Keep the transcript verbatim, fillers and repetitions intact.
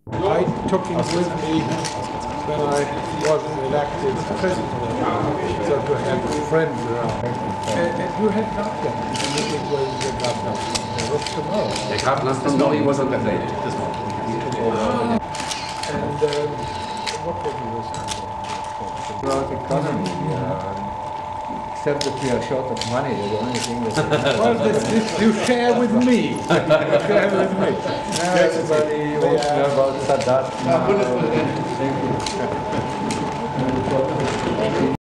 I took him with me when I was elected president, so to have friends around. And, and you had nothing. And you think, well, you got nothing. What's tomorrow? Der Graf Laston, no, he was on the plane this morning. And um, what was he listening to? About economy, uh, except that we are short of money, the only thing that... Well, this, this you share with me. You share with me. Now everybody wants to know about Sadat now. Thank you.